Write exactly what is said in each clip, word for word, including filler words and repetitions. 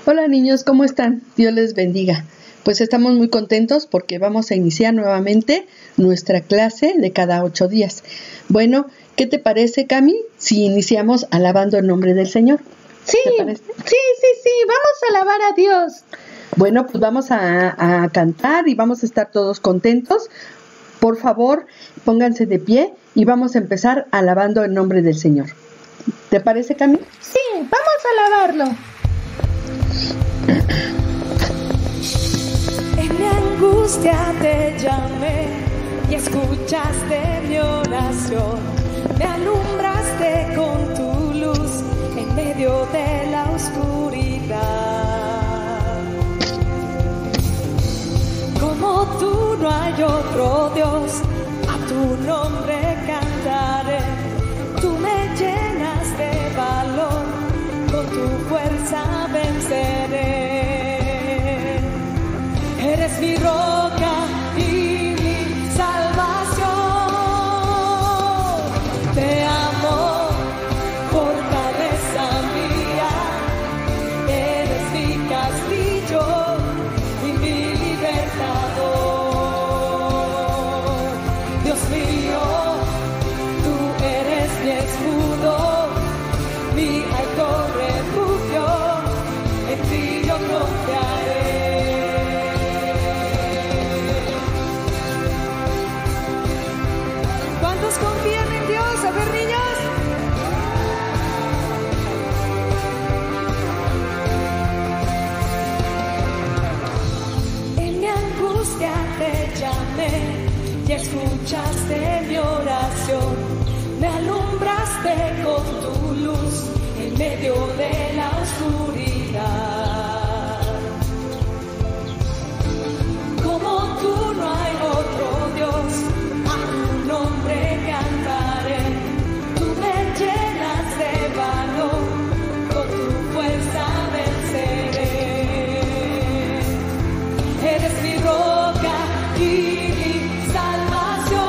Hola niños, ¿cómo están? Dios les bendiga. Pues estamos muy contentos porque vamos a iniciar nuevamente nuestra clase de cada ocho días. Bueno, ¿qué te parece, Cami, si iniciamos alabando el nombre del Señor? Sí, ¿Te parece? sí, sí, sí, vamos a alabar a Dios. Bueno, pues vamos a, a cantar y vamos a estar todos contentos. Por favor, pónganse de pie y vamos a empezar alabando el nombre del Señor. ¿Te parece, Cami? Sí, vamos a alabarlo. En mi angustia te llamé y escuchaste mi oración. Me alumbraste con tu luz en medio de la oscuridad. Como tú no hay otro Dios, a tu nombre cantaré. Tú me llenas de valor, con tu fuerza venceré. Eres mi roca y mi salvación. Te amo, fortaleza mía. Eres mi castillo y mi libertador. Dios mío, tú eres mi escudo, mi alto refugio. En ti yo confiaré. ¿Cuántos confían en Dios? A ver, niños. En mi angustia te llamé y escuchaste mi oración. Me alumbraste con tu luz en medio de la oscuridad. Como tú no hay otro Dios, a tu nombre cantaré. Tú me llenas de valor, con tu fuerza venceré. Eres mi roca y mi salvación.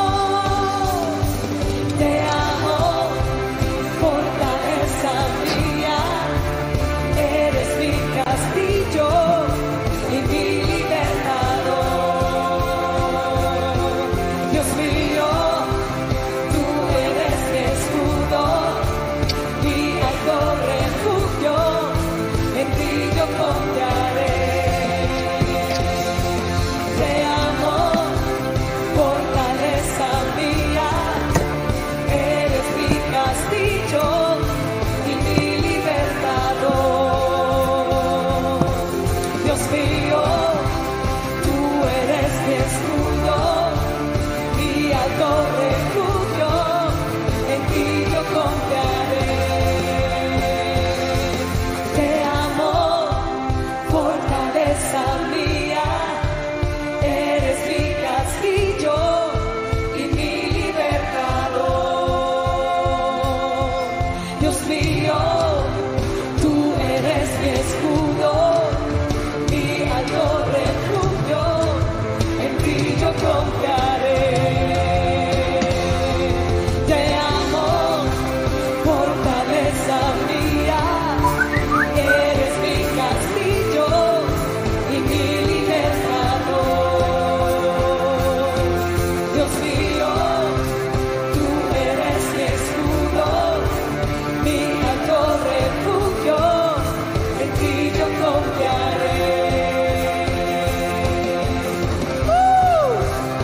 Te amo, fortaleza mía. Eres mi castillo y mi libertador. Dios mío, tú eres mi escudo, mi alto refugio. En ti yo confiaré. Te amo, fortaleza mía. Eres mi castillo y mi libertador. Dios mío, tú eres mi escudo, mi alto refugio. En ti yo confiaré. Te amo, fortaleza mía. Eres mi castillo y mi libertador. Dios mío, tú eres mi escudo, mi alto refugio. En ti yo confiaré. Te amo, fortaleza mía. Eres mi castillo y mi libertador. Dios mío, tú eres mi escudo, mi alto refugio. En ti yo confiaré. ¡Uh!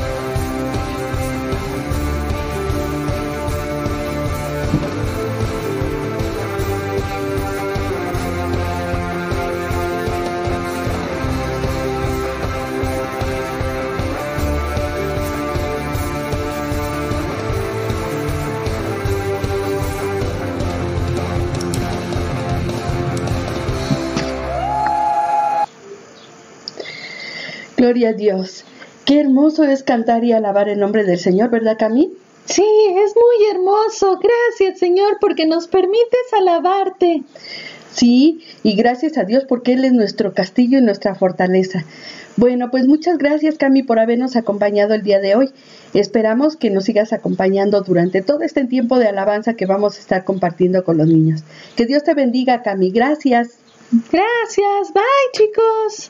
Gloria a Dios. Qué hermoso es cantar y alabar el nombre del Señor, ¿verdad, Cami? Sí, es muy hermoso. Gracias, Señor, porque nos permites alabarte. Sí, y gracias a Dios porque Él es nuestro castillo y nuestra fortaleza. Bueno, pues muchas gracias, Cami, por habernos acompañado el día de hoy. Esperamos que nos sigas acompañando durante todo este tiempo de alabanza que vamos a estar compartiendo con los niños. Que Dios te bendiga, Cami. Gracias. Gracias, bye chicos.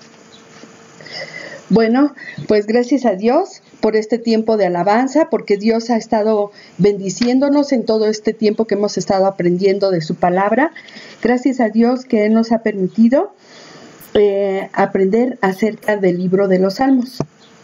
Bueno, pues gracias a Dios por este tiempo de alabanza, porque Dios ha estado bendiciéndonos en todo este tiempo que hemos estado aprendiendo de su palabra. Gracias a Dios que Él nos ha permitido eh, aprender acerca del libro de los Salmos.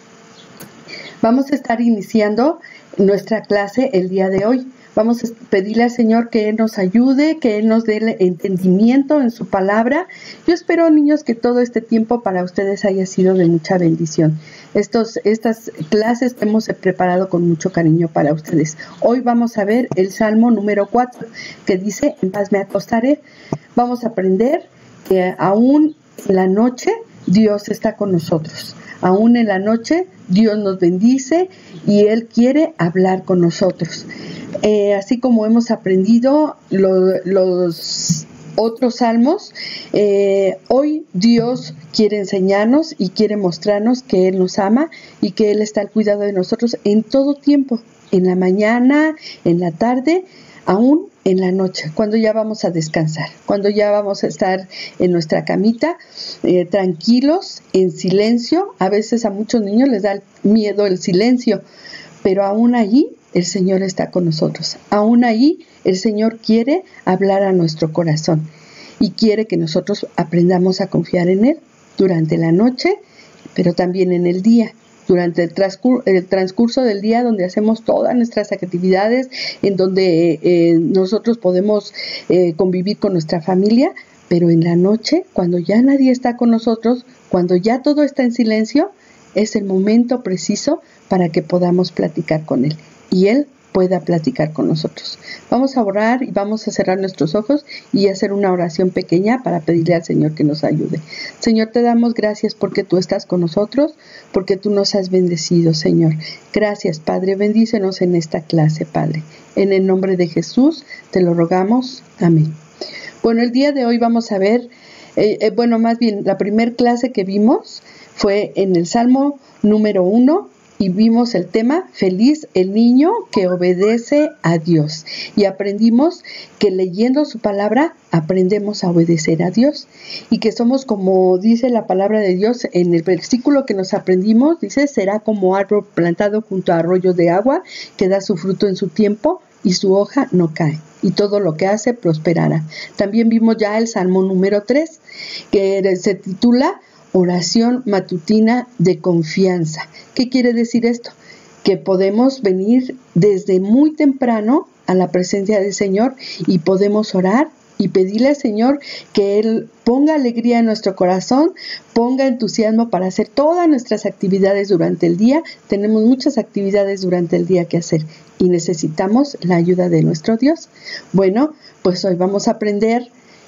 Vamos a estar iniciando nuestra clase el día de hoy. Vamos a pedirle al Señor que Él nos ayude, que Él nos dé el entendimiento en su palabra. Yo espero, niños, que todo este tiempo para ustedes haya sido de mucha bendición. Estos, estas clases que hemos preparado con mucho cariño para ustedes. Hoy vamos a ver el Salmo número cuatro, que dice, en paz me acostaré. Vamos a aprender que aún en la noche Dios está con nosotros. Aún en la noche Dios nos bendice y Él quiere hablar con nosotros. Eh, así como hemos aprendido lo, los otros salmos, eh, hoy Dios quiere enseñarnos y quiere mostrarnos que Él nos ama y que Él está al cuidado de nosotros en todo tiempo, en la mañana, en la tarde, aún en la noche, cuando ya vamos a descansar, cuando ya vamos a estar en nuestra camita, eh, tranquilos, en silencio. A veces a muchos niños les da miedo el silencio, pero aún allí el Señor está con nosotros. Aún ahí el Señor quiere hablar a nuestro corazón y quiere que nosotros aprendamos a confiar en Él durante la noche, pero también en el día. Durante el transcurso, el transcurso del día, donde hacemos todas nuestras actividades, en donde eh, nosotros podemos eh, convivir con nuestra familia, pero en la noche, cuando ya nadie está con nosotros, cuando ya todo está en silencio, es el momento preciso para que podamos platicar con Él y Él pueda platicar con nosotros. Vamos a orar y vamos a cerrar nuestros ojos y hacer una oración pequeña para pedirle al Señor que nos ayude. Señor, te damos gracias porque tú estás con nosotros, porque tú nos has bendecido, Señor. Gracias, Padre, bendícenos en esta clase, Padre. En el nombre de Jesús te lo rogamos. Amén. Bueno, el día de hoy vamos a ver, eh, eh, bueno, más bien la primer clase que vimos fue en el Salmo número uno, y vimos el tema, feliz el niño que obedece a Dios. Y aprendimos que leyendo su palabra, aprendemos a obedecer a Dios. Y que somos, como dice la palabra de Dios en el versículo que nos aprendimos, dice, será como árbol plantado junto a arroyos de agua, que da su fruto en su tiempo y su hoja no cae. Y todo lo que hace prosperará. También vimos ya el Salmo número tres, que se titula oración matutina de confianza. ¿Qué quiere decir esto? Que podemos venir desde muy temprano a la presencia del Señor y podemos orar y pedirle al Señor que Él ponga alegría en nuestro corazón, ponga entusiasmo para hacer todas nuestras actividades durante el día. Tenemos muchas actividades durante el día que hacer y necesitamos la ayuda de nuestro Dios. Bueno, pues hoy vamos a aprender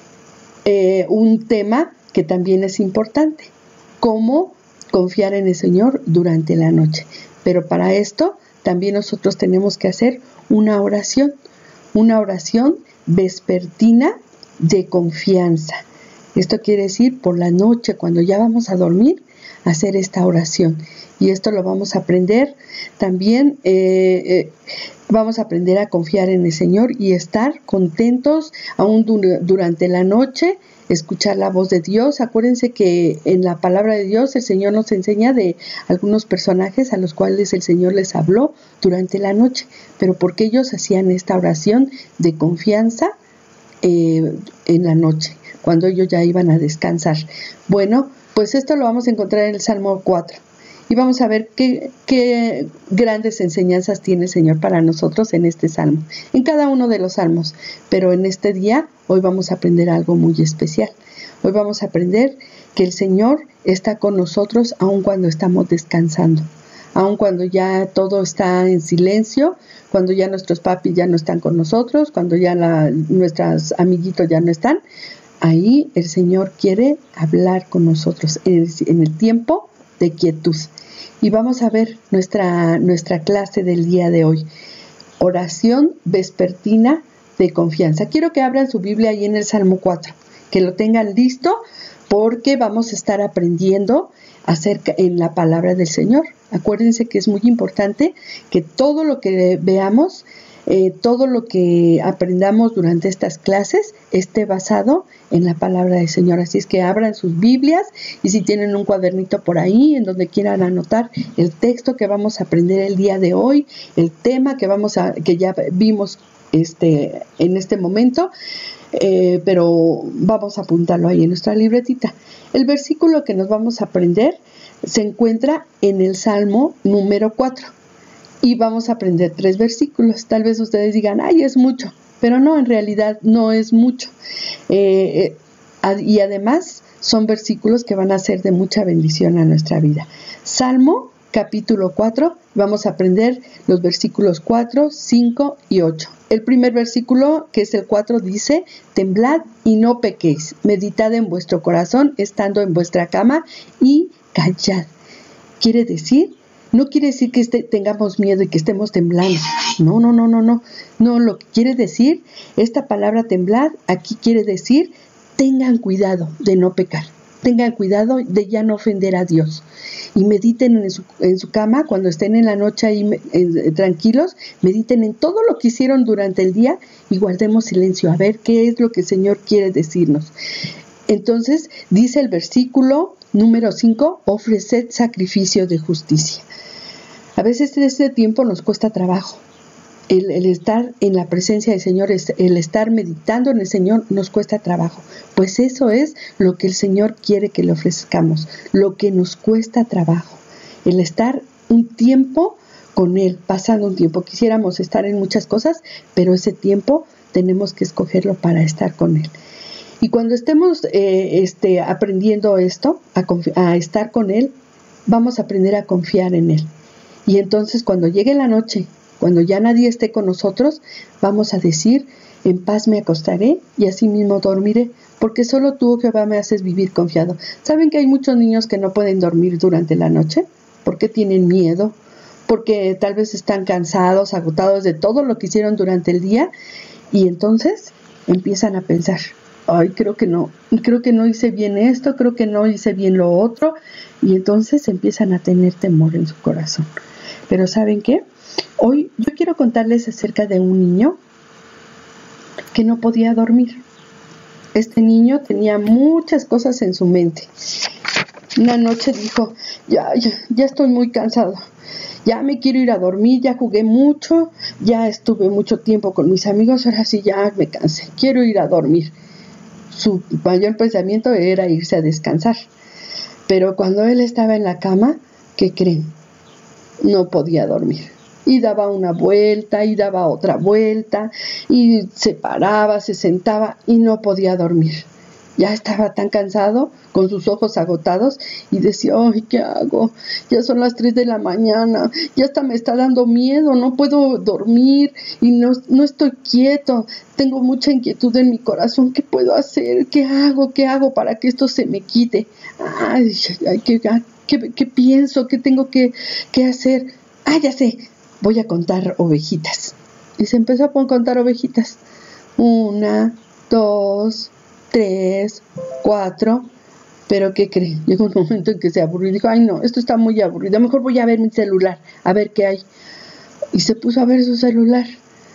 eh, un tema que también es importante, cómo confiar en el Señor durante la noche. Pero para esto también nosotros tenemos que hacer una oración, una oración vespertina de confianza. Esto quiere decir por la noche, cuando ya vamos a dormir, hacer esta oración. Y esto lo vamos a aprender también, eh, eh, vamos a aprender a confiar en el Señor y estar contentos aún dur- durante la noche, escuchar la voz de Dios. Acuérdense que en la palabra de Dios el Señor nos enseña de algunos personajes a los cuales el Señor les habló durante la noche, pero porque ellos hacían esta oración de confianza eh, en la noche, cuando ellos ya iban a descansar. Bueno, pues esto lo vamos a encontrar en el Salmo cuatro. Y vamos a ver qué, qué grandes enseñanzas tiene el Señor para nosotros en este salmo, en cada uno de los salmos. Pero en este día, hoy vamos a aprender algo muy especial. Hoy vamos a aprender que el Señor está con nosotros aun cuando estamos descansando, aun cuando ya todo está en silencio, cuando ya nuestros papis ya no están con nosotros, cuando ya la, nuestros amiguitos ya no están. Ahí el Señor quiere hablar con nosotros en el, en el tiempo de quietud. Y vamos a ver nuestra, nuestra clase del día de hoy. Oración vespertina de confianza. Quiero que abran su Biblia ahí en el Salmo cuatro, que lo tengan listo, porque vamos a estar aprendiendo acerca en la palabra del Señor. Acuérdense que es muy importante que todo lo que veamos eh, todo lo que aprendamos durante estas clases esté basado en la palabra del Señor. Así es que abran sus Biblias y si tienen un cuadernito por ahí en donde quieran anotar el texto que vamos a aprender el día de hoy, el tema que vamos a, que ya vimos este, en este momento, eh, pero vamos a apuntarlo ahí en nuestra libretita. El versículo que nos vamos a aprender se encuentra en el Salmo número cuatro. Y vamos a aprender tres versículos. Tal vez ustedes digan, ay, es mucho. Pero no, en realidad no es mucho. Eh, eh, y además son versículos que van a ser de mucha bendición a nuestra vida. Salmo capítulo cuatro, vamos a aprender los versículos cuatro, cinco y ocho. El primer versículo, que es el cuatro, dice, temblad y no pequéis. Meditad en vuestro corazón estando en vuestra cama y callad. Quiere decir... No quiere decir que este, tengamos miedo y que estemos temblando. No, no, no, no, no. No, lo que quiere decir, esta palabra temblar, aquí quiere decir, tengan cuidado de no pecar. Tengan cuidado de ya no ofender a Dios. Y mediten en su, en su cama, cuando estén en la noche ahí eh, tranquilos, mediten en todo lo que hicieron durante el día y guardemos silencio a ver qué es lo que el Señor quiere decirnos. Entonces, dice el versículo número cinco, ofreced sacrificio de justicia. A veces en este tiempo nos cuesta trabajo. El, el estar en la presencia del Señor, el estar meditando en el Señor nos cuesta trabajo. Pues eso es lo que el Señor quiere que le ofrezcamos, lo que nos cuesta trabajo. El estar un tiempo con Él, pasando un tiempo. Quisiéramos estar en muchas cosas, pero ese tiempo tenemos que escogerlo para estar con Él. Y cuando estemos eh, este, aprendiendo esto, a, confi- a estar con Él, vamos a aprender a confiar en Él. Y entonces cuando llegue la noche, cuando ya nadie esté con nosotros, vamos a decir, en paz me acostaré y así mismo dormiré, porque solo tú, Jehová, me haces vivir confiado. ¿Saben que hay muchos niños que no pueden dormir durante la noche? Porque tienen miedo, porque tal vez están cansados, agotados de todo lo que hicieron durante el día, y entonces empiezan a pensar, ay, creo que no, creo que no hice bien esto, creo que no hice bien lo otro, y entonces empiezan a tener temor en su corazón. Pero ¿saben qué? Hoy yo quiero contarles acerca de un niño que no podía dormir. Este niño tenía muchas cosas en su mente. Una noche dijo, ya, ya, ya estoy muy cansado. Ya me quiero ir a dormir, ya jugué mucho, ya estuve mucho tiempo con mis amigos, ahora sí ya me cansé, quiero ir a dormir. Su mayor pensamiento era irse a descansar. Pero cuando él estaba en la cama, ¿qué creen? No podía dormir. Y daba una vuelta, y daba otra vuelta, y se paraba, se sentaba, y no podía dormir. Ya estaba tan cansado, con sus ojos agotados, y decía, ay, ¿qué hago? Ya son las tres de la mañana, ya hasta me está dando miedo, no puedo dormir, y no, no estoy quieto, tengo mucha inquietud en mi corazón, ¿qué puedo hacer? ¿Qué hago? ¿Qué hago para que esto se me quite? Ay, ay ¿qué, qué, qué pienso? ¿Qué tengo que, que hacer? Ah, ya sé, voy a contar ovejitas. Y se empezó a contar ovejitas. Una, dos, tres, cuatro. Pero ¿qué cree? Llegó un momento en que se aburrió y dijo, ay no, esto está muy aburrido, mejor voy a ver mi celular, a ver qué hay. Y se puso a ver su celular.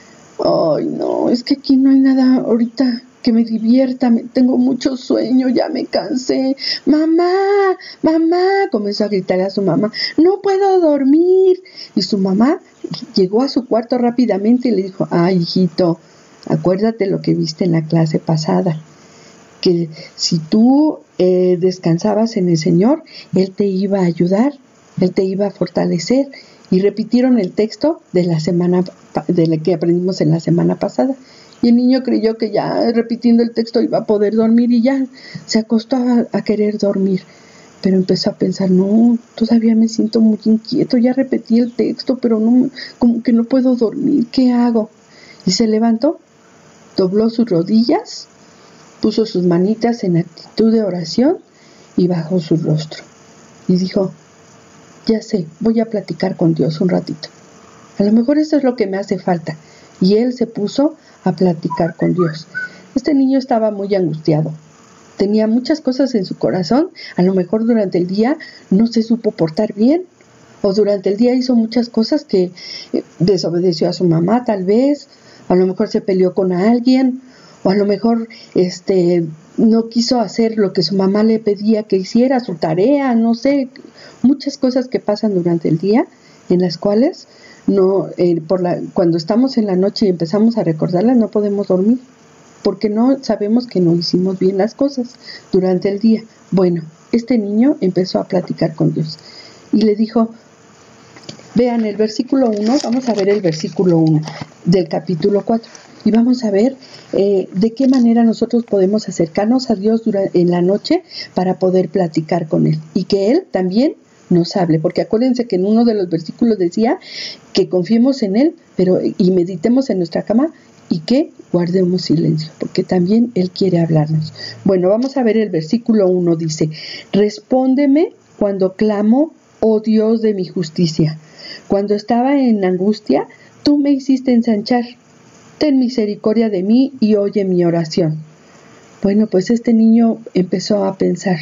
Ay no, es que aquí no hay nada ahorita que me divierta, me, tengo mucho sueño, ya me cansé. Mamá, mamá, comenzó a gritar a su mamá, no puedo dormir. Y su mamá llegó a su cuarto rápidamente y le dijo, ay hijito, acuérdate lo que viste en la clase pasada, que si tú eh, descansabas en el Señor, Él te iba a ayudar, Él te iba a fortalecer. Y repitieron el texto de la semana de la que aprendimos en la semana pasada. Y el niño creyó que ya repitiendo el texto iba a poder dormir y ya se acostó a, a querer dormir. Pero empezó a pensar, no, todavía me siento muy inquieto, ya repetí el texto, pero no, como que no puedo dormir, ¿qué hago? Y se levantó, dobló sus rodillas, puso sus manitas en actitud de oración y bajó su rostro. Y dijo, ya sé, voy a platicar con Dios un ratito. A lo mejor eso es lo que me hace falta. Y él se puso a platicar con Dios. Este niño estaba muy angustiado. Tenía muchas cosas en su corazón. A lo mejor durante el día no se supo portar bien. o durante el día hizo muchas cosas que desobedeció a su mamá tal vez, a lo mejor se peleó con alguien, o a lo mejor este no quiso hacer lo que su mamá le pedía que hiciera, su tarea, no sé, muchas cosas que pasan durante el día en las cuales no eh, por la cuando estamos en la noche y empezamos a recordarlas no podemos dormir, porque no sabemos que no hicimos bien las cosas durante el día. Bueno, este niño empezó a platicar con Dios y le dijo, vean el versículo uno, vamos a ver el versículo uno del capítulo cuatro y vamos a ver eh, de qué manera nosotros podemos acercarnos a Dios durante, en la noche para poder platicar con Él y que Él también nos hable, porque acuérdense que en uno de los versículos decía que confiemos en Él pero y meditemos en nuestra cama y que guardemos silencio, porque también Él quiere hablarnos. Bueno, vamos a ver el versículo uno, dice, respóndeme cuando clamo, oh Dios de mi justicia. Cuando estaba en angustia, tú me hiciste ensanchar. Ten misericordia de mí y oye mi oración. Bueno, pues este niño empezó a pensar,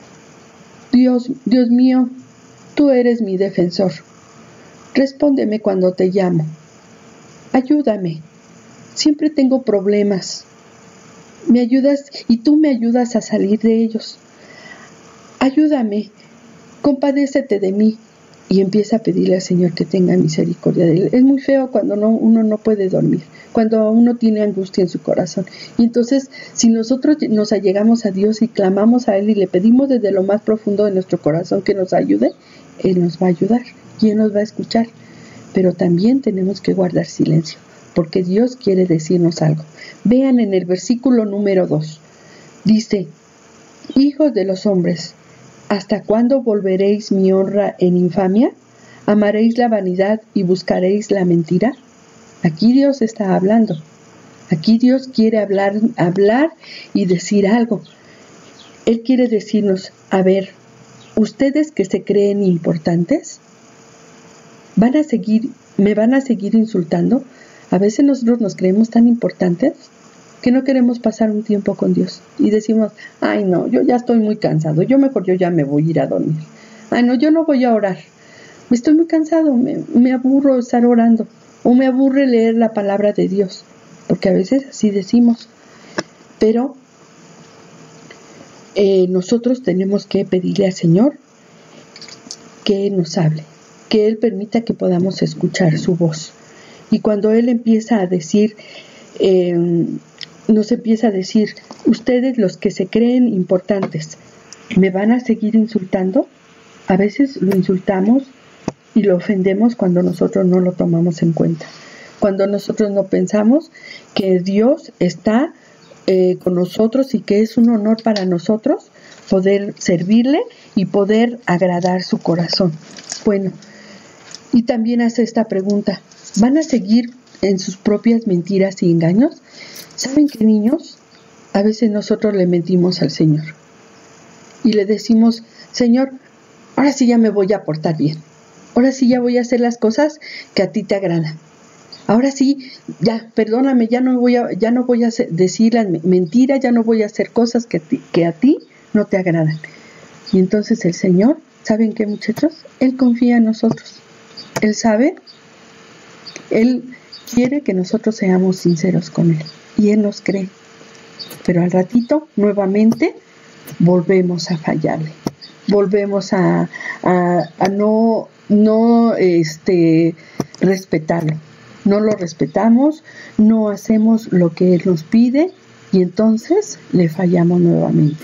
Dios, Dios mío, tú eres mi defensor. Respóndeme cuando te llamo. Ayúdame. Siempre tengo problemas. Me ayudas y tú me ayudas a salir de ellos. Ayúdame. Compadécete de mí. Y empieza a pedirle al Señor que tenga misericordia de él. Es muy feo cuando no, uno no puede dormir, cuando uno tiene angustia en su corazón. Y entonces, si nosotros nos allegamos a Dios y clamamos a Él y le pedimos desde lo más profundo de nuestro corazón que nos ayude, Él nos va a ayudar y Él nos va a escuchar. Pero también tenemos que guardar silencio, porque Dios quiere decirnos algo. Vean en el versículo número dos. Dice, hijos de los hombres, ¿hasta cuándo volveréis mi honra en infamia? ¿Amaréis la vanidad y buscaréis la mentira? Aquí Dios está hablando. Aquí Dios quiere hablar, hablar y decir algo. Él quiere decirnos, a ver, ¿ustedes que se creen importantes? ¿Van a seguir, me van a seguir insultando? A veces nosotros nos creemos tan importantes que no queremos pasar un tiempo con Dios y decimos, ay no, yo ya estoy muy cansado, yo mejor yo ya me voy a ir a dormir. Ay no, yo no voy a orar, me estoy muy cansado, me, me aburro estar orando o me aburre leer la palabra de Dios, porque a veces así decimos, pero eh, nosotros tenemos que pedirle al Señor que Él nos hable, que Él permita que podamos escuchar su voz. Y cuando Él empieza a decir, eh, nos empieza a decir, ustedes los que se creen importantes, ¿me van a seguir insultando? A veces lo insultamos y lo ofendemos cuando nosotros no lo tomamos en cuenta. Cuando nosotros no pensamos que Dios está eh, con nosotros y que es un honor para nosotros poder servirle y poder agradar su corazón. Bueno, y también hace esta pregunta, ¿van a seguir en sus propias mentiras y engaños? ¿Saben qué, niños? A veces nosotros le mentimos al Señor y le decimos, Señor, ahora sí ya me voy a portar bien, ahora sí ya voy a hacer las cosas que a ti te agradan, ahora sí, ya, perdóname, ya no voy a, ya no voy a hacer, decir las mentiras, ya no voy a hacer cosas que, ti, que a ti no te agradan. Y entonces el Señor, ¿saben qué, muchachos? Él confía en nosotros, Él sabe, Él quiere que nosotros seamos sinceros con Él y Él nos cree, pero al ratito nuevamente volvemos a fallarle, volvemos a, a, a no, no este, respetarlo, no lo respetamos, no hacemos lo que Él nos pide y entonces le fallamos nuevamente.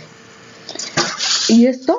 Y esto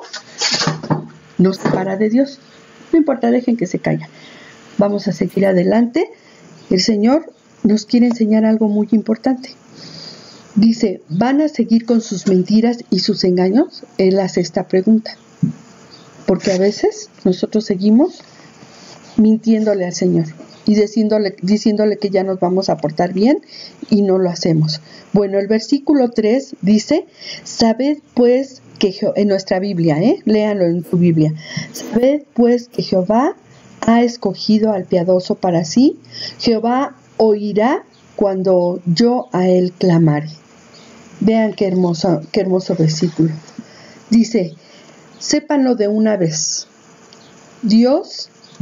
nos separa de Dios. No importa, dejen que se caiga. Vamos a seguir adelante. El Señor nos quiere enseñar algo muy importante. Dice, ¿van a seguir con sus mentiras y sus engaños? Él hace esta pregunta. Porque a veces nosotros seguimos mintiéndole al Señor y diciéndole, diciéndole que ya nos vamos a portar bien y no lo hacemos. Bueno, el versículo tres dice, sabed pues que Je- en nuestra Biblia, ¿eh? léanlo en tu Biblia, sabed pues que Jehová ha escogido al piadoso para sí, Jehová oirá cuando yo a él clamare. Vean qué hermoso, qué hermoso versículo. Dice, sépanlo de una vez, Dios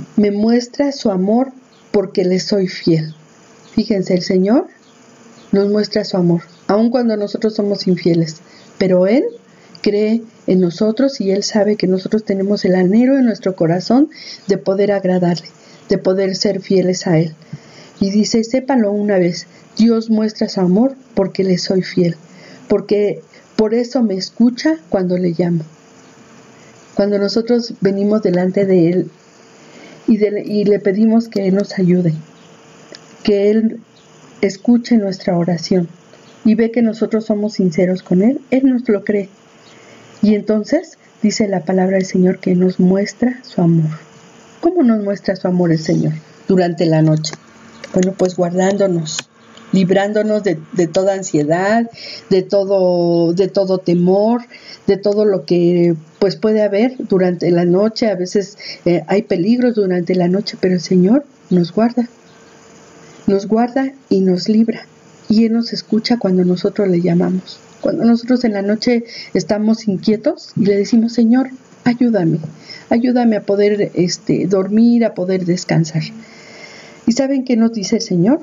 me muestra su amor porque le soy fiel. Fíjense, el Señor nos muestra su amor, aun cuando nosotros somos infieles, pero Él cree en nosotros y Él sabe que nosotros tenemos el anhelo en nuestro corazón de poder agradarle, de poder ser fieles a Él. Y dice, sépanlo una vez, Dios muestra su amor porque le soy fiel, porque por eso me escucha cuando le llamo. Cuando nosotros venimos delante de Él y, de, y le pedimos que Él nos ayude, que Él escuche nuestra oración y ve que nosotros somos sinceros con Él, Él nos lo cree. Y entonces dice la palabra del Señor que nos muestra su amor. ¿Cómo nos muestra su amor el Señor? Durante la noche. Bueno, pues guardándonos, librándonos de, de toda ansiedad, de todo, de todo temor, de todo lo que pues puede haber durante la noche. A veces eh, hay peligros durante la noche, pero el Señor nos guarda. Nos guarda y nos libra. Y Él nos escucha cuando nosotros le llamamos. Cuando nosotros en la noche estamos inquietos y le decimos, Señor, ayúdame. Ayúdame a poder este, dormir, a poder descansar. ¿Y saben qué nos dice el Señor?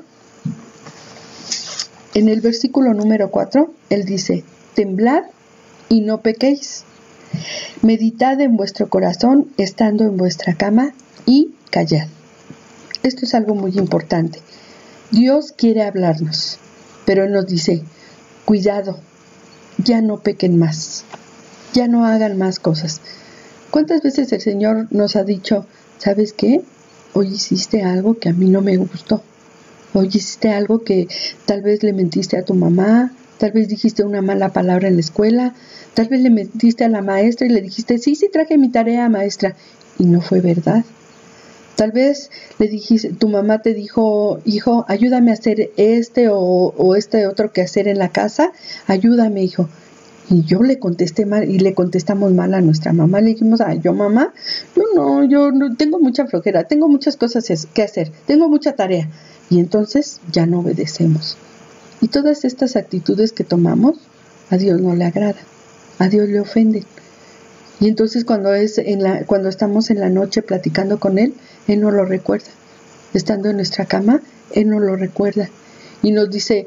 En el versículo número cuatro, Él dice, temblad y no pequéis. Meditad en vuestro corazón estando en vuestra cama y callad. Esto es algo muy importante. Dios quiere hablarnos, pero Él nos dice, cuidado, ya no pequen más, ya no hagan más cosas. ¿Cuántas veces el Señor nos ha dicho, ¿sabes qué? Hoy hiciste algo que a mí no me gustó. Hoy hiciste algo que tal vez le mentiste a tu mamá, tal vez dijiste una mala palabra en la escuela, tal vez le mentiste a la maestra y le dijiste, sí, sí traje mi tarea, maestra, y no fue verdad. Tal vez le dijiste, tu mamá te dijo, hijo, ayúdame a hacer este o, o este otro que hacer en la casa, ayúdame, hijo. Y yo le contesté mal y le contestamos mal a nuestra mamá. Le dijimos, ay, yo mamá, yo no, yo no, tengo mucha flojera, tengo muchas cosas que hacer, tengo mucha tarea. Y entonces ya no obedecemos. Y todas estas actitudes que tomamos, a Dios no le agrada, a Dios le ofenden. Y entonces cuando, es en la, cuando estamos en la noche platicando con Él, Él no lo recuerda. Estando en nuestra cama, Él no lo recuerda. Y nos dice,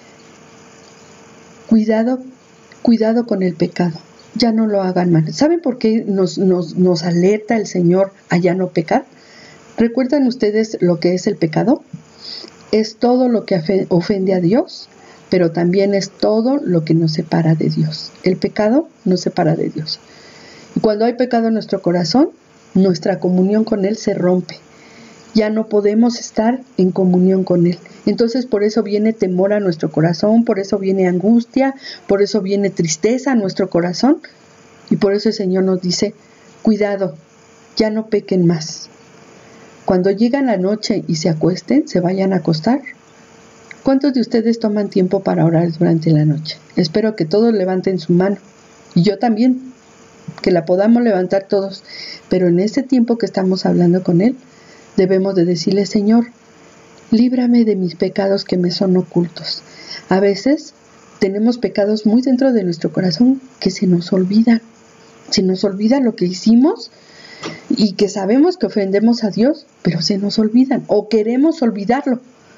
cuidado, cuidado con el pecado, ya no lo hagan mal. ¿Saben por qué nos, nos, nos alerta el Señor a ya no pecar? ¿Recuerdan ustedes lo que es el pecado? Es todo lo que ofende a Dios, pero también es todo lo que nos separa de Dios. El pecado nos separa de Dios. Y cuando hay pecado en nuestro corazón, nuestra comunión con Él se rompe. Ya no podemos estar en comunión con Él. Entonces por eso viene temor a nuestro corazón, por eso viene angustia, por eso viene tristeza a nuestro corazón. Y por eso el Señor nos dice, cuidado, ya no pequen más. Cuando llega la noche y se acuesten, se vayan a acostar. ¿Cuántos de ustedes toman tiempo para orar durante la noche? Espero que todos levanten su mano. Y yo también. Que la podamos levantar todos, pero en este tiempo que estamos hablando con Él, debemos de decirle, Señor, líbrame de mis pecados que me son ocultos. A veces tenemos pecados muy dentro de nuestro corazón que se nos olvidan, se nos olvida lo que hicimos y que sabemos que ofendemos a Dios, pero se nos olvidan o queremos olvidarlo,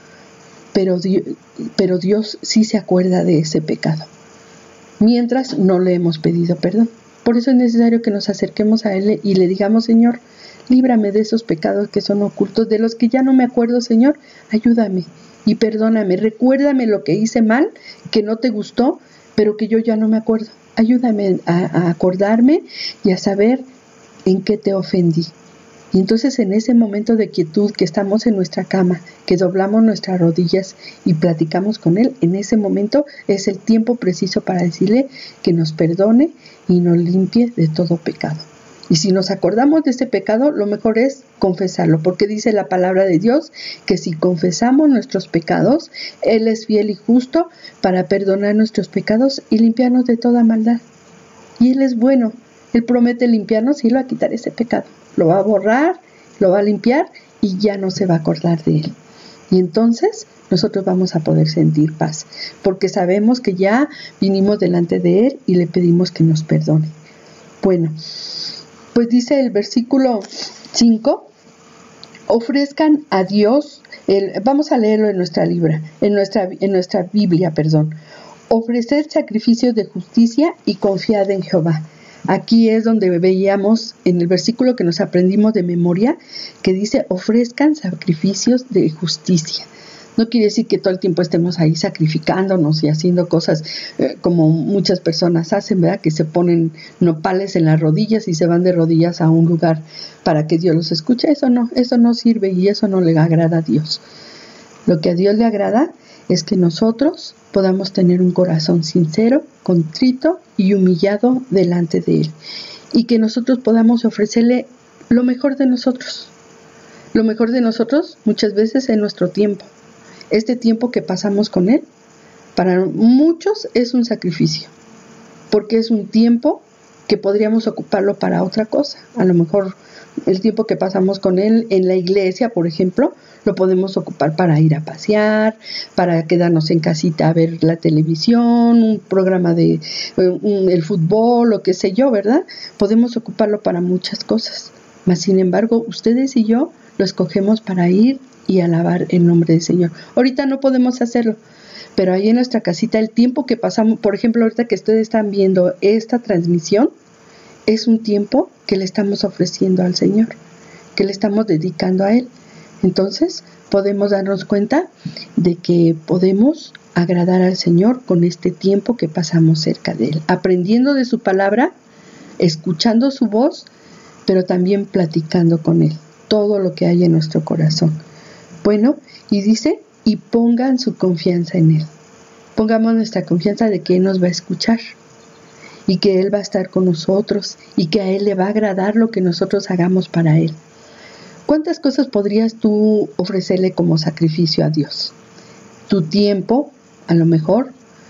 pero Dios, pero Dios sí se acuerda de ese pecado, mientras no le hemos pedido perdón. Por eso es necesario que nos acerquemos a Él y le digamos, Señor, líbrame de esos pecados que son ocultos, de los que ya no me acuerdo, Señor, ayúdame y perdóname, recuérdame lo que hice mal, que no te gustó, pero que yo ya no me acuerdo. Ayúdame a, a acordarme y a saber en qué te ofendí. Y entonces en ese momento de quietud que estamos en nuestra cama, que doblamos nuestras rodillas y platicamos con Él, en ese momento es el tiempo preciso para decirle que nos perdone y nos limpie de todo pecado. Y si nos acordamos de ese pecado, lo mejor es confesarlo, porque dice la palabra de Dios que si confesamos nuestros pecados, Él es fiel y justo para perdonar nuestros pecados y limpiarnos de toda maldad. Y Él es bueno, Él promete limpiarnos y Él va a quitar ese pecado. Lo va a borrar, lo va a limpiar y ya no se va a acordar de Él. Y entonces nosotros vamos a poder sentir paz, porque sabemos que ya vinimos delante de Él y le pedimos que nos perdone. Bueno, pues dice el versículo cinco, ofrezcan a Dios, el, vamos a leerlo en nuestra libra, en nuestra, en nuestra Biblia, perdón. Ofrecer sacrificios de justicia y confiad en Jehová. Aquí es donde veíamos en el versículo que nos aprendimos de memoria, que dice, ofrezcan sacrificios de justicia. No quiere decir que todo el tiempo estemos ahí sacrificándonos y haciendo cosas eh, como muchas personas hacen, ¿verdad? Que se ponen nopales en las rodillas y se van de rodillas a un lugar para que Dios los escuche. Eso no, eso no sirve y eso no le agrada a Dios. Lo que a Dios le agrada es que nosotros podamos tener un corazón sincero, contrito y humillado delante de Él. Y que nosotros podamos ofrecerle lo mejor de nosotros. Lo mejor de nosotros muchas veces es nuestro tiempo. Este tiempo que pasamos con Él, para muchos es un sacrificio, porque es un tiempo que podríamos ocuparlo para otra cosa. A lo mejor el tiempo que pasamos con Él en la iglesia, por ejemplo, lo podemos ocupar para ir a pasear, para quedarnos en casita a ver la televisión, un programa de un, el fútbol, o qué sé yo, ¿verdad? Podemos ocuparlo para muchas cosas. Mas, sin embargo, ustedes y yo lo escogemos para ir y alabar el nombre del Señor. Ahorita no podemos hacerlo, pero ahí en nuestra casita el tiempo que pasamos, por ejemplo, ahorita que ustedes están viendo esta transmisión, es un tiempo que le estamos ofreciendo al Señor, que le estamos dedicando a Él. Entonces podemos darnos cuenta de que podemos agradar al Señor con este tiempo que pasamos cerca de Él, aprendiendo de su palabra, escuchando su voz, pero también platicando con Él, todo lo que hay en nuestro corazón. Bueno, y dice, y pongan su confianza en Él. Pongamos nuestra confianza de que Él nos va a escuchar y que Él va a estar con nosotros y que a Él le va a agradar lo que nosotros hagamos para Él. ¿Cuántas cosas podrías tú ofrecerle como sacrificio a Dios? Tu tiempo, a lo mejor,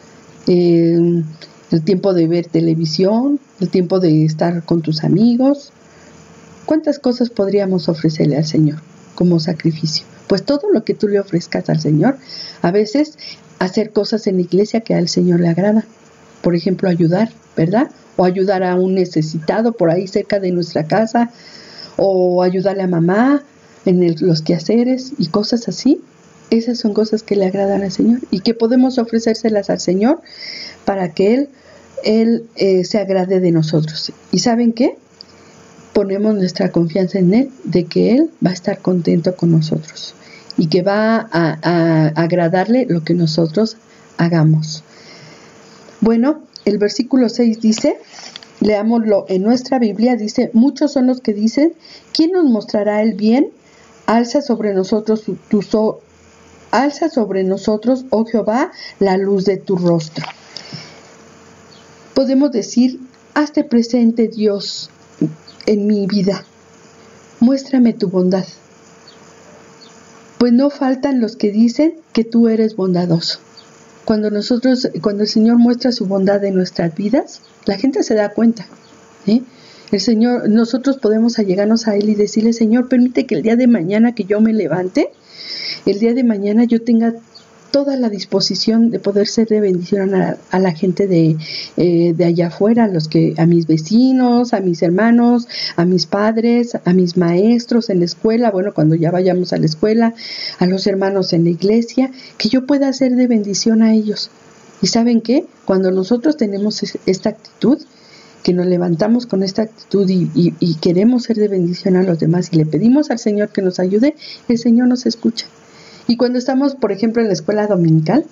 eh, el tiempo de ver televisión, el tiempo de estar con tus amigos. ¿Cuántas cosas podríamos ofrecerle al Señor como sacrificio? Pues todo lo que tú le ofrezcas al Señor, a veces hacer cosas en la iglesia que al Señor le agrada. Por ejemplo, ayudar, ¿verdad? O ayudar a un necesitado por ahí cerca de nuestra casa, o ayudarle a mamá en el, los quehaceres y cosas así. Esas son cosas que le agradan al Señor y que podemos ofrecérselas al Señor para que Él, Él eh, se agrade de nosotros. ¿Y saben qué? Ponemos nuestra confianza en Él, de que Él va a estar contento con nosotros y que va a, a, a agradarle lo que nosotros hagamos. Bueno, el versículo seis dice, leámoslo en nuestra Biblia, dice, muchos son los que dicen, ¿quién nos mostrará el bien? Alza sobre nosotros tu, tu so, alza sobre nosotros, oh Jehová, la luz de tu rostro. Podemos decir, hazte presente, Dios, en mi vida, muéstrame tu bondad, pues no faltan los que dicen que tú eres bondadoso. Cuando nosotros, cuando el Señor muestra su bondad en nuestras vidas, la gente se da cuenta, ¿eh? El Señor, nosotros podemos allegarnos a Él y decirle, Señor, permite que el día de mañana que yo me levante, el día de mañana yo tenga toda la disposición de poder ser de bendición a, a la gente de, eh, de allá afuera, a, los que, a mis vecinos, a mis hermanos, a mis padres, a mis maestros en la escuela, bueno, cuando ya vayamos a la escuela, a los hermanos en la iglesia, que yo pueda ser de bendición a ellos. ¿Y saben qué? Cuando nosotros tenemos esta actitud, que nos levantamos con esta actitud y, y, y queremos ser de bendición a los demás y le pedimos al Señor que nos ayude, el Señor nos escucha. Y cuando estamos, por ejemplo, en la escuela dominical,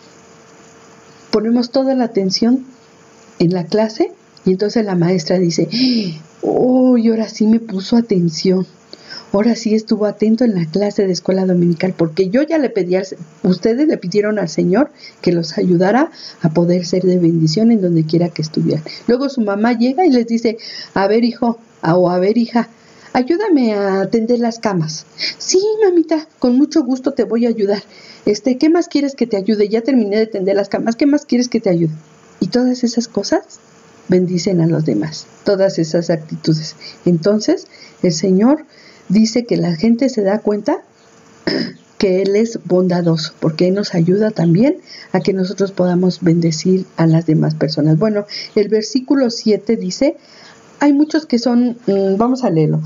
ponemos toda la atención en la clase y entonces la maestra dice, oh, y ahora sí me puso atención, ahora sí estuvo atento en la clase de escuela dominical, porque yo ya le pedí, al, ustedes le pidieron al Señor que los ayudara a poder ser de bendición en donde quiera que estuvieran. Luego su mamá llega y les dice, a ver hijo, o a ver hija, ayúdame a tender las camas. Sí, mamita, con mucho gusto te voy a ayudar. Este, ¿qué más quieres que te ayude? Ya terminé de tender las camas, ¿qué más quieres que te ayude? Y todas esas cosas bendicen a los demás, todas esas actitudes. Entonces, el Señor dice que la gente se da cuenta que Él es bondadoso, porque Él nos ayuda también a que nosotros podamos bendecir a las demás personas. Bueno, el versículo siete dice, hay muchos que son, mmm, vamos a leerlo,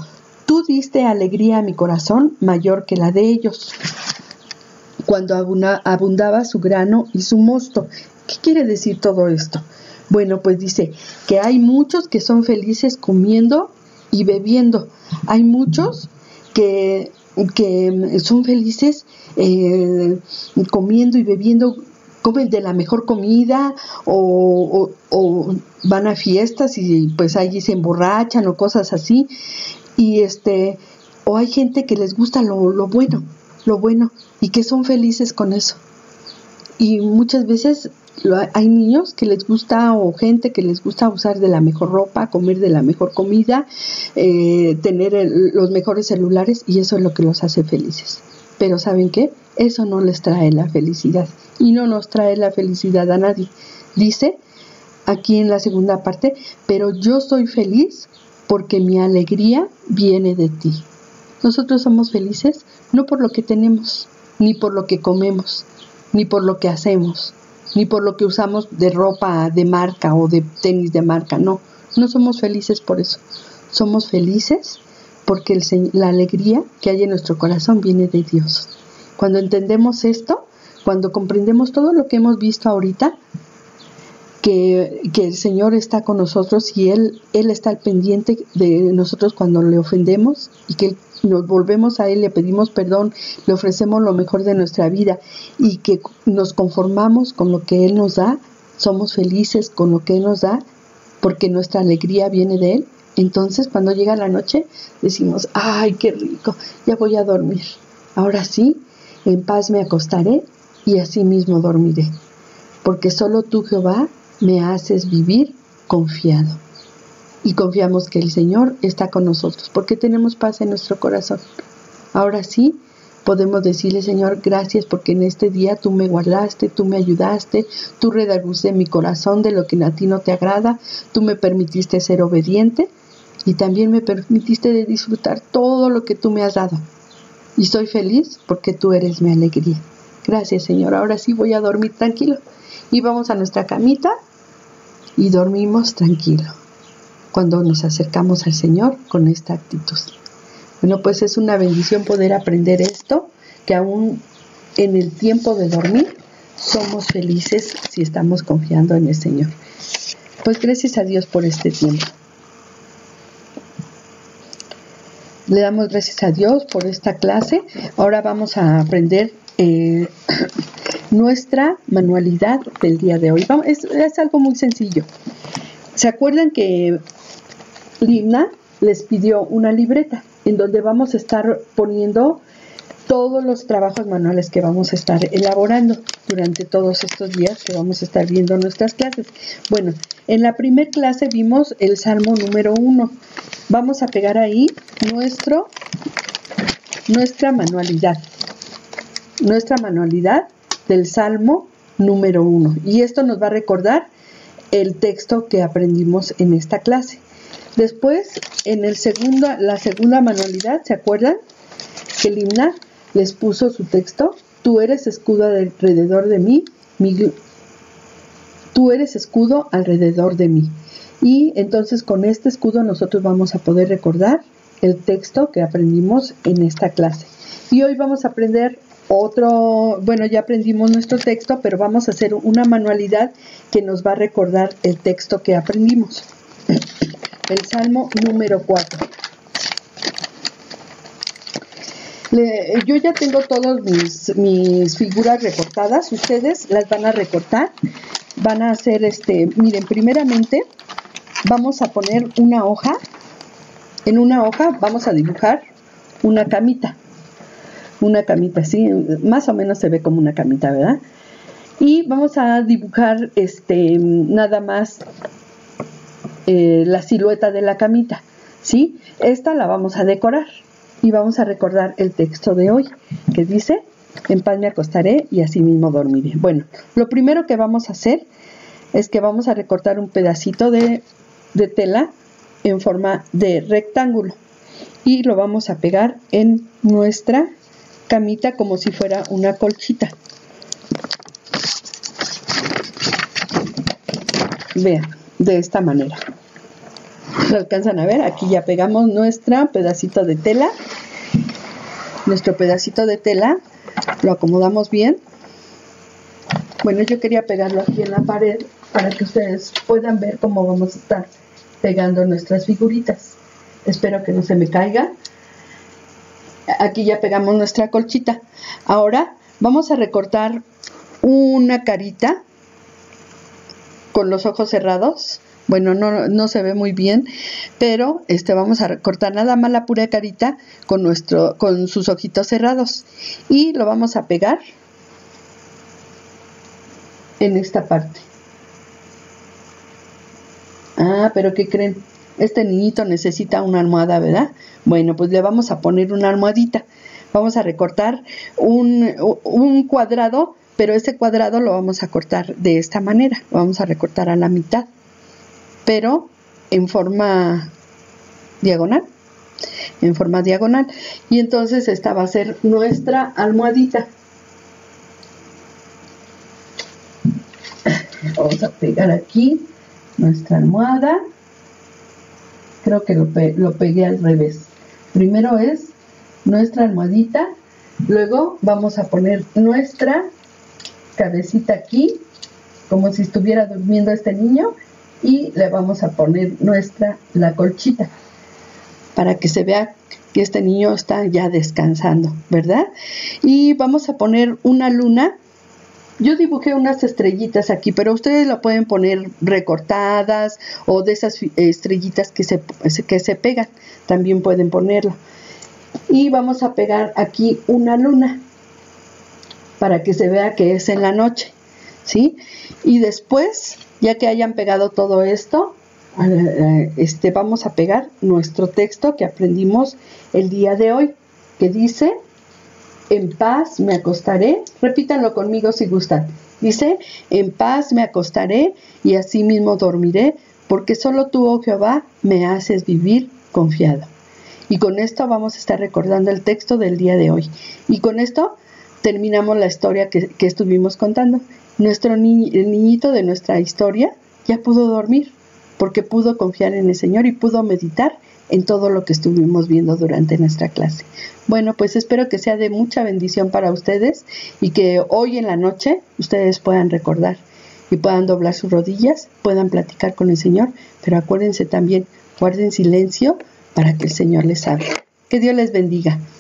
Tú diste alegría a mi corazón mayor que la de ellos, cuando abundaba su grano y su mosto. ¿Qué quiere decir todo esto? Bueno, pues dice que hay muchos que son felices comiendo y bebiendo. Hay muchos que, que son felices eh, comiendo y bebiendo, comen de la mejor comida o, o, o van a fiestas y pues allí se emborrachan o cosas así. Y este, o hay gente que les gusta lo, lo bueno, lo bueno y que son felices con eso. Y muchas veces hay niños que les gusta o gente que les gusta usar de la mejor ropa, comer de la mejor comida, eh, tener el, los mejores celulares, y eso es lo que los hace felices. Pero ¿saben qué? Eso no les trae la felicidad y no nos trae la felicidad a nadie. Dice aquí en la segunda parte, pero yo soy feliz porque mi alegría viene de ti. Nosotros somos felices no por lo que tenemos, ni por lo que comemos, ni por lo que hacemos, ni por lo que usamos de ropa de marca o de tenis de marca. No, no somos felices por eso. Somos felices porque el, la alegría que hay en nuestro corazón viene de Dios. Cuando entendemos esto, cuando comprendemos todo lo que hemos visto ahorita, que, que el Señor está con nosotros y Él, Él está al pendiente de nosotros cuando le ofendemos y que nos volvemos a Él, le pedimos perdón, le ofrecemos lo mejor de nuestra vida y que nos conformamos con lo que Él nos da, somos felices con lo que Él nos da porque nuestra alegría viene de Él. Entonces cuando llega la noche decimos, ¡ay, qué rico! Ya voy a dormir. Ahora sí, en paz me acostaré y así mismo dormiré. Porque solo tú, Jehová, me haces vivir confiado. Y confiamos que el Señor está con nosotros porque tenemos paz en nuestro corazón. Ahora sí, podemos decirle, Señor, gracias porque en este día tú me guardaste, tú me ayudaste, tú redargusté mi corazón de lo que a ti no te agrada, tú me permitiste ser obediente y también me permitiste de disfrutar todo lo que tú me has dado. Y soy feliz porque tú eres mi alegría. Gracias, Señor. Ahora sí voy a dormir tranquilo. Y vamos a nuestra camita y dormimos tranquilo cuando nos acercamos al Señor con esta actitud. Bueno, pues es una bendición poder aprender esto, que aún en el tiempo de dormir somos felices si estamos confiando en el Señor. Pues gracias a Dios por este tiempo. Le damos gracias a Dios por esta clase. Ahora vamos a aprender eh, nuestra manualidad del día de hoy. Vamos, es, es algo muy sencillo. ¿Se acuerdan que Lina les pidió una libreta en donde vamos a estar poniendo todos los trabajos manuales que vamos a estar elaborando durante todos estos días que vamos a estar viendo nuestras clases? Bueno, en la primer clase vimos el Salmo número uno. Vamos a pegar ahí nuestro, nuestra manualidad, nuestra manualidad del Salmo número uno. Y esto nos va a recordar el texto que aprendimos en esta clase. Después, en el segundo, la segunda manualidad, ¿se acuerdan? Que Limna les puso su texto. Tú eres escudo alrededor de mí, mi, tú eres escudo alrededor de mí. Y entonces con este escudo nosotros vamos a poder recordar el texto que aprendimos en esta clase. Y hoy vamos a aprender otro, bueno, ya aprendimos nuestro texto, pero vamos a hacer una manualidad que nos va a recordar el texto que aprendimos. El Salmo número cuatro. Le, yo ya tengo todas mis, mis figuras recortadas. Ustedes las van a recortar. Van a hacer este, miren, primeramente vamos a poner una hoja. En una hoja vamos a dibujar una camita. Una camita, así, más o menos se ve como una camita, ¿verdad? Y vamos a dibujar este, nada más eh, la silueta de la camita, ¿sí? Esta la vamos a decorar y vamos a recordar el texto de hoy, que dice, en paz me acostaré y así mismo dormiré. Bueno, lo primero que vamos a hacer es que vamos a recortar un pedacito de, de tela en forma de rectángulo y lo vamos a pegar en nuestra camita como si fuera una colchita. Vean, de esta manera. lo alcanzan a ver, aquí ya pegamos nuestro pedacito de tela. Nuestro pedacito de tela lo acomodamos bien. Bueno, yo quería pegarlo aquí en la pared para que ustedes puedan ver cómo vamos a estar pegando nuestras figuritas. Espero que no se me caiga. Aquí ya pegamos nuestra colchita. Ahora vamos a recortar una carita con los ojos cerrados. Bueno, no, no se ve muy bien, pero este vamos a recortar nada más la pura carita con nuestro, con sus ojitos cerrados, y lo vamos a pegar en esta parte. Ah, pero ¿qué creen? Este niñito necesita una almohada, ¿verdad? Bueno, pues le vamos a poner una almohadita. Vamos a recortar un, un cuadrado, pero este cuadrado lo vamos a cortar de esta manera. Lo vamos a recortar a la mitad, pero en forma diagonal, en forma diagonal. Y entonces esta va a ser nuestra almohadita. Vamos a pegar aquí nuestra almohada. Creo que lo, pe lo pegué al revés. Primero es nuestra almohadita, luego vamos a poner nuestra cabecita aquí, como si estuviera durmiendo este niño, y le vamos a poner nuestra la colchita para que se vea que este niño está ya descansando, ¿verdad? Y vamos a poner una luna. Yo dibujé unas estrellitas aquí, pero ustedes lo pueden poner recortadas o de esas estrellitas que se, que se pegan, también pueden ponerlo. Y vamos a pegar aquí una luna para que se vea que es en la noche, ¿sí? Y después, ya que hayan pegado todo esto, este, vamos a pegar nuestro texto que aprendimos el día de hoy, que dice: en paz me acostaré. Repítanlo conmigo si gustan. Dice: en paz me acostaré y asimismo dormiré, porque solo tú, oh Jehová, me haces vivir confiado. Y con esto vamos a estar recordando el texto del día de hoy. Y con esto terminamos la historia que, que estuvimos contando. Nuestro ni, el niñito de nuestra historia ya pudo dormir, porque pudo confiar en el Señor y pudo meditar en todo lo que estuvimos viendo durante nuestra clase. Bueno, pues espero que sea de mucha bendición para ustedes y que hoy en la noche ustedes puedan recordar y puedan doblar sus rodillas, puedan platicar con el Señor, pero acuérdense también, guarden silencio para que el Señor les hable. Que Dios les bendiga.